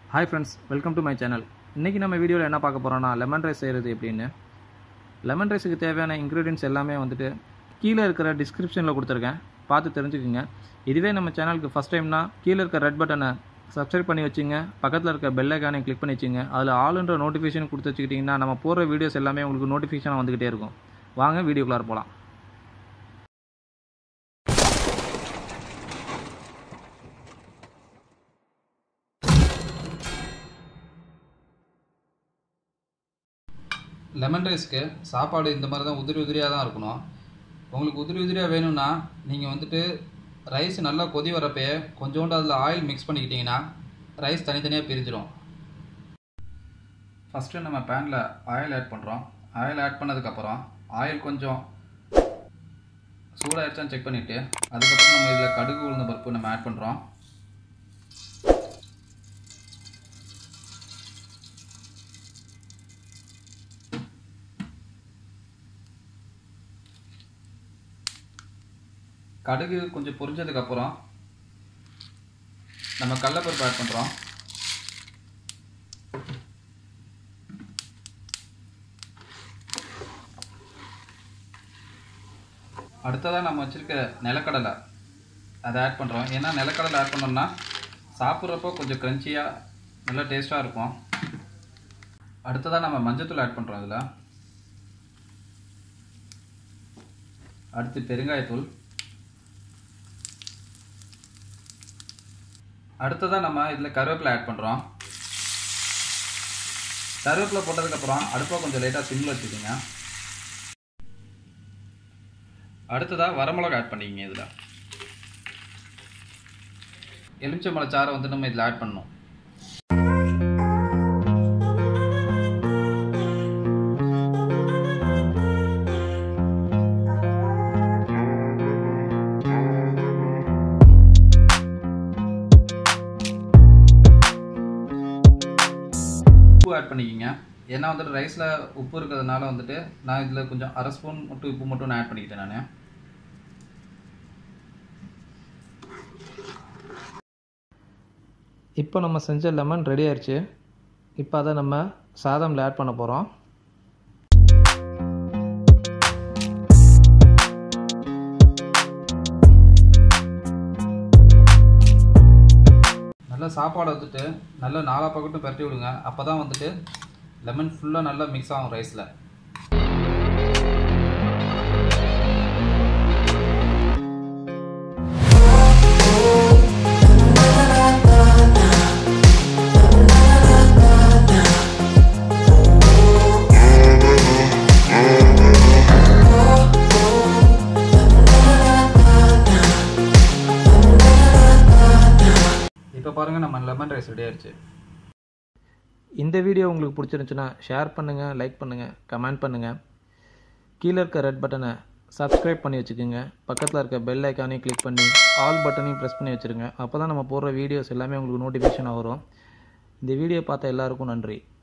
Hi friends, welcome to my channel. இன்னைக்கு நம்ம வீடியோல என்ன பார்க்க போறோம்னா லெமன் ரைஸ் செய்யறது எப்படின்னு. லெமன் ரைஸ்க்கு தேவையான ingredients எல்லாமே வந்துட்டு கீழ இருக்கிற descriptionல கொடுத்திருக்கேன். பார்த்து தெரிஞ்சுக்கங்க. இதுவே நம்ம சேனலுக்கு first timeனா கீழ இருக்க ரெட் பட்டனை subscribe பண்ணி வச்சுங்க. பக்கத்துல இருக்க bell icon-ஐ click பண்ணி வச்சுங்க. அதுல all-ன்ற notification கொடுத்து வச்சிட்டீங்கன்னா நம்ம போற வீடியோஸ் எல்லாமே உங்களுக்கு notification வந்துட்டே இருக்கும். வாங்க வீடியோக்குள்ள போலாம். லெமன் ரைஸ்க்கு சாப்பாடு இந்த மாதிரி தான் உதிரி உதிரியாக தான் இருக்கணும். உங்களுக்கு உதிரி உதிரியாக வேணும்னா நீங்கள் வந்துட்டு ரைஸ் நல்லா கொதி வரப்பே கொஞ்சோண்டு அதில் ஆயில் மிக்ஸ் பண்ணிக்கிட்டிங்கன்னா ரைஸ் தனித்தனியாக பிரிஞ்சிடும். ஃபஸ்ட்டு நம்ம பேனில் ஆயில் ஆட் பண்ணுறோம். ஆயில் ஆட் பண்ணதுக்கப்புறம் ஆயில் கொஞ்சம் சூடாகிடுச்சான்னு செக் பண்ணிவிட்டு அதுக்கப்புறம் நம்ம இதில் கடுகு உளுந்த பருப்பு நம்ம ஆட் பண்ணுறோம். கடுகு கொஞ்சம் பொரிஞ்சதுக்கப்புறம் நம்ம கடலைப்பருப்பு ஆட் பண்ணுறோம். அடுத்ததாக நம்ம வச்சுருக்க நிலக்கடலை அதை ஆட் பண்ணுறோம். ஏன்னா நிலக்கடலை ஆட் பண்ணோம்னா சாப்பிட்றப்போ கொஞ்சம் க்ரன்ச்சியாக நல்லா டேஸ்ட்டாக இருக்கும். அடுத்ததாக நம்ம மஞ்சத்தூள் ஆட் பண்ணுறோம். இதில் அடுத்து பெருங்காயத்தூள். அடுத்ததாக நம்ம இதில் கருவேப்பிலை ஆட் பண்ணுறோம். கருவேப்பிலை போட்டதுக்கப்புறம் அடுப்பை கொஞ்சம் லைட்டாக சிம்மில் வச்சுக்கோங்க. அடுத்ததாக வரமிளகா ஆட் பண்ணிக்கங்க. இதில் எலுமிச்சம்பழ சாறை வந்து நம்ம இதில் ஆட் பண்ணணும். ஆட் பண்ணிக்கிங்க. ஏன்னா வந்துட்டு ரைஸில் உப்பு இருக்கிறதுனால வந்துட்டு நான் இதில் கொஞ்சம் அரை ஸ்பூன் மட்டும் உப்பு மட்டும் நான் ஆட் பண்ணிக்கிட்டேன். நான் இப்போ நம்ம செஞ்ச லெமன் ரெடி ஆயிடுச்சு. இப்போ அதை நம்ம சாதம்ல ஆட் பண்ண போகிறோம். நல்லா சாப்பாடு வந்துட்டு நல்லா நாலா பக்கட்டும் பரட்டி விடுங்க. அப்போ தான் வந்துட்டு லெமன் ஃபுல்லாக நல்லா மிக்ஸ் ஆகும் ரைஸில். இப்போ பாருங்கள், நம்ம லெமன் ரைஸ் ரெடி ஆயிடுச்சு. இந்த வீடியோ உங்களுக்கு பிடிச்சிருந்துச்சுன்னா ஷேர் பண்ணுங்கள், லைக் பண்ணுங்கள், கமெண்ட் பண்ணுங்கள். கீழே இருக்க ரெட் பட்டனை சப்ஸ்கிரைப் பண்ணி வச்சுக்கோங்க. பக்கத்தில் இருக்க பெல் ஐக்கானையும் கிளிக் பண்ணி ஆல் பட்டனையும் ப்ரெஸ் பண்ணி வச்சுருங்க. அப்போ தான் நம்ம போடுற வீடியோஸ் எல்லாமே உங்களுக்கு நோட்டிஃபிகேஷனாக வரும். இந்த வீடியோ பார்த்த எல்லாருக்கும் நன்றி.